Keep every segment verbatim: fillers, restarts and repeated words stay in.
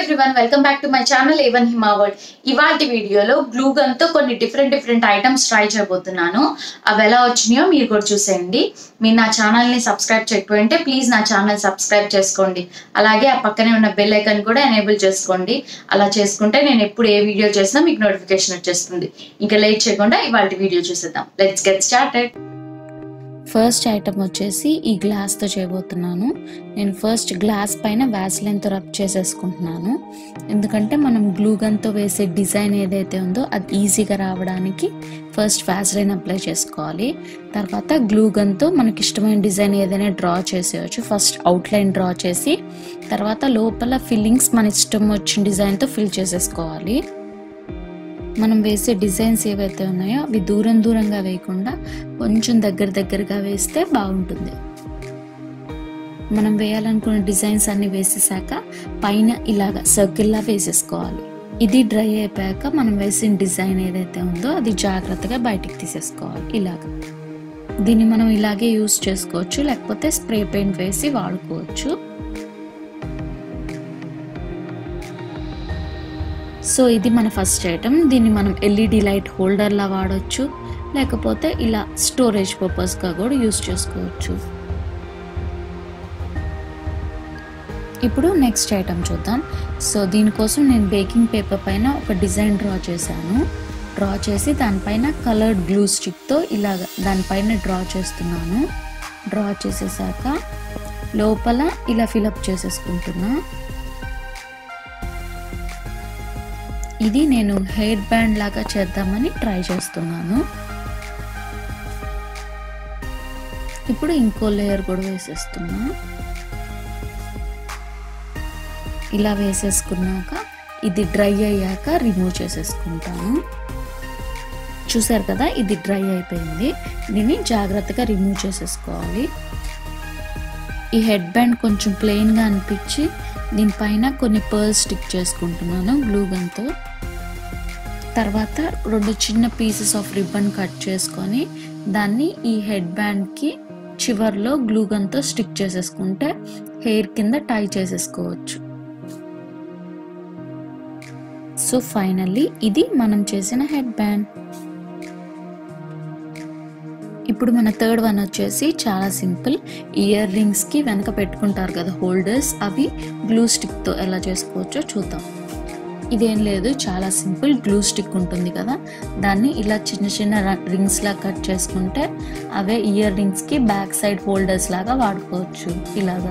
everyone, welcome back to my channel A one Hiii World. ఇవాల్టి వీడియోలో glue gun తో కొన్ని డిఫరెంట్ డిఫరెంట్ ఐటమ్స్ ట్రై చేయబోతున్నాను. అవి ఎలా వచ్చినాయో మీరు కూడా చూసేయండి. మీరు నా ఛానల్ ని సబ్స్క్రైబ్ చేయకపోతే ప్లీజ్ నా ఛానల్ సబ్స్క్రైబ్ చేసుకోండి. అలాగే ఆ పక్కనే ఉన్న బెల్ ఐకాన్ కూడా ఎనేబుల్ చేసుకోండి. అలా చేసుకుంటే నేను ఎప్పుడు ఏ వీడియో చేసినా మీకు నోటిఫికేషన్ వచ్చేస్తుంది. ఇంకా లేట్ చేయకుండా ఇవాల్టి వీడియో చూసేద్దాం. Let's get started. First item వచ్చేసి ఈ గ్లాస్తో చేయబోతున్నాను. నేను ఫస్ట్ గ్లాస్ పైన వ్యాస్లైన్తో రబ్ చేసేసుకుంటున్నాను. ఎందుకంటే మనం గ్లూ గన్తో వేసే డిజైన్ ఏదైతే ఉందో అది ఈజీగా రావడానికి ఫస్ట్ వ్యాస్లైన్ అప్లై చేసుకోవాలి. తర్వాత గ్లూ గన్తో మనకి ఇష్టమైన డిజైన్ ఏదైనా డ్రా చేసేయచ్చు. ఫస్ట్ అవుట్లైన్ డ్రా చేసి తర్వాత లోపల ఫిల్లింగ్స్ మన ఇష్టం వచ్చిన డిజైన్తో ఫిల్ చేసేసుకోవాలి. మనం వేసే డిజైన్స్ ఏవైతే ఉన్నాయో అవి దూరం దూరంగా వేయకుండా కొంచెం దగ్గర దగ్గరగా వేస్తే బాగుంటుంది. మనం వేయాలనుకున్న డిజైన్స్ అన్ని వేసేసాక పైన ఇలాగా సర్కిల్లా వేసేసుకోవాలి. ఇది డ్రై అయిపోయాక మనం వేసిన డిజైన్ ఏదైతే ఉందో అది జాగ్రత్తగా బయటికి తీసేసుకోవాలి. ఇలాగా దీన్ని మనం ఇలాగే యూస్ చేసుకోవచ్చు, లేకపోతే స్ప్రే పెయింట్ వేసి వాడుకోవచ్చు. సో ఇది మన ఫస్ట్ ఐటమ్. దీన్ని మనం ఎల్ఈడి లైట్ హోల్డర్లా వాడచ్చు, లేకపోతే ఇలా స్టోరేజ్ పర్పస్గా కూడా యూస్ చేసుకోవచ్చు. ఇప్పుడు నెక్స్ట్ ఐటమ్ చూద్దాం. సో దీనికోసం నేను బేకింగ్ పేపర్ పైన ఒక డిజైన్ డ్రా చేశాను. డ్రా చేసి దానిపైన కలర్డ్ గ్లూ స్టిక్తో ఇలాగ దానిపైన డ్రా చేస్తున్నాను. డ్రా చేసేసాక లోపల ఇలా ఫిలప్ చేసేసుకుంటున్నా. ఇది నేను హెయిర్ బ్యాండ్ లాగా చేద్దామని ట్రై చేస్తున్నాను. ఇప్పుడు ఇంకో లేయర్ కూడా వేసేస్తున్నా. ఇలా వేసేసుకున్నాక ఇది డ్రై అయ్యాక రిమూవ్ చేసేసుకుంటాను. చూసారు కదా, ఇది డ్రై అయిపోయింది. దీన్ని జాగ్రత్తగా రిమూవ్ చేసేసుకోవాలి. ఈ హెడ్ బ్యాండ్ కొంచెం ప్లెయిన్గా అనిపించి దీనిపైన కొన్ని పర్ల్స్ స్టిక్ చేసుకుంటున్నాను గ్లూ గన్తో. తర్వాత రెండు చిన్న పీసెస్ ఆఫ్ రిబ్బన్ కట్ చేసుకొని దాన్ని ఈ హెడ్ బ్యాండ్కి చివర్లో గ్లూ గన్తో స్టిక్ చేసేసుకుంటే హెయిర్ కింద టై చేసేసుకోవచ్చు. సో ఫైనల్లీ ఇది మనం చేసిన హెడ్ బ్యాండ్. ఇప్పుడు మన థర్డ్ వన్ వచ్చేసి చాలా సింపుల్. ఇయర్ రింగ్స్కి వెనక పెట్టుకుంటారు కదా హోల్డర్స్, అవి గ్లూ స్టిక్తో ఎలా చేసుకోవచ్చో చూద్దాం. ఇదేం లేదు, చాలా సింపుల్. గ్లూ స్టిక్ ఉంటుంది కదా, దాన్ని ఇలా చిన్న చిన్న రింగ్స్ లాగా కట్ చేసుకుంటే అవే ఇయర్ రింగ్స్కి బ్యాక్ సైడ్ హోల్డర్స్ లాగా వాడుకోవచ్చు. ఇలాగా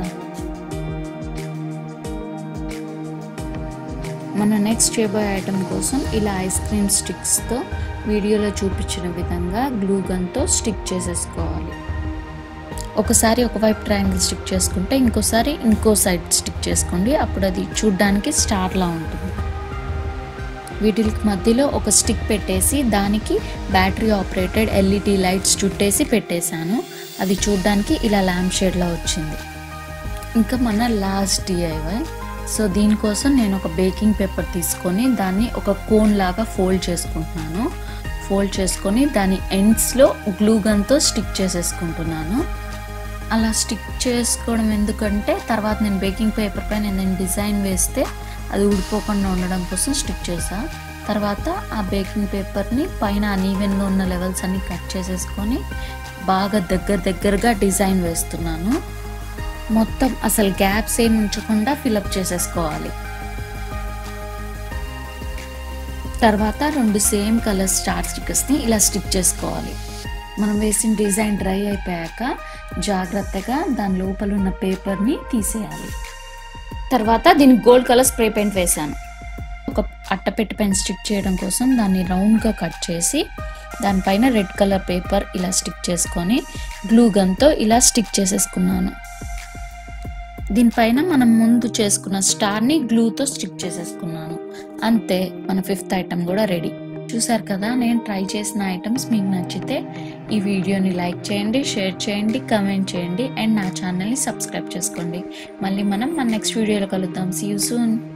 మన నెక్స్ట్ చేయబోయే ఐటమ్ కోసం ఇలా ఐస్ క్రీమ్ స్టిక్స్తో వీడియోలో చూపించిన విధంగా గ్లూ గన్తో స్టిక్ చేసేసుకోవాలి. ఒకసారి ఒకవైపు ట్రయాంగిల్ స్టిక్ చేసుకుంటే ఇంకోసారి ఇంకో సైడ్ స్టిక్ చేసుకోండి. అప్పుడు అది చూడ్డానికి స్టార్లా ఉంటుంది. వీటికి మధ్యలో ఒక స్టిక్ పెట్టేసి దానికి బ్యాటరీ ఆపరేటెడ్ ఎల్ఈడి లైట్స్ చుట్టేసి పెట్టేశాను. అది చూడ్డానికి ఇలా ల్యాంప్ షేడ్లా వచ్చింది. ఇంకా మన లాస్ట్ డిఐవై. సో దీనికోసం నేను ఒక బేకింగ్ పేపర్ తీసుకొని దాన్ని ఒక కోన్ లాగా ఫోల్డ్ చేసుకుంటున్నాను. ఫోల్డ్ చేసుకొని దాని ఎండ్స్లో గ్లూ గన్తో స్టిక్ చేసేసుకుంటున్నాను. అలా స్టిక్ చేసుకోవడం ఎందుకంటే తర్వాత నేను బేకింగ్ పేపర్ పైన నేను డిజైన్ వేస్తే అది ఊడిపోకుండా ఉండడం కోసం స్టిక్ చేసా. తర్వాత ఆ బేకింగ్ పేపర్ని పైన అన్ఈవెన్గా ఉన్న లెవెల్స్ అన్ని కట్ చేసేసుకొని బాగా దగ్గర దగ్గరగా డిజైన్ వేస్తున్నాను. మొత్తం అసలు గ్యాప్స్ ఏమి ఉంచకుండా ఫిలప్ చేసేసుకోవాలి. తర్వాత రెండు సేమ్ కలర్ స్టార్ స్టిక్కర్స్ని ఇలా స్టిక్ చేసుకోవాలి. మనం వేసిన డిజైన్ డ్రై అయిపోయాక జాగ్రత్తగా దాని లోపల ఉన్న పేపర్ని తీసేయాలి. తర్వాత దీనికి గోల్డ్ కలర్ స్ప్రే పెయింట్ వేసాను. ఒక అట్టపెట్టి పెన్ స్టిక్ చేయడం కోసం దాన్ని రౌండ్గా కట్ చేసి దానిపైన రెడ్ కలర్ పేపర్ ఇలా స్టిక్ చేసుకొని గ్లూ గన్తో ఇలా స్టిక్ చేసేసుకున్నాను. దీనిపైన మనం ముందు చేసుకున్న స్టార్ని గ్లూతో స్టిక్ చేసేసుకున్నాను. అంతే, మన ఫిఫ్త్ ఐటమ్ కూడా రెడీ. చూసారు కదా, నేను ట్రై చేసిన ఐటమ్స్ మీకు నచ్చితే ఈ వీడియోని లైక్ చేయండి, షేర్ చేయండి, కమెంట్ చేయండి అండ్ నా ఛానల్ని సబ్స్క్రైబ్ చేసుకోండి. మళ్ళీ మనం మన నెక్స్ట్ వీడియోలో కలుద్దాం. See you soon.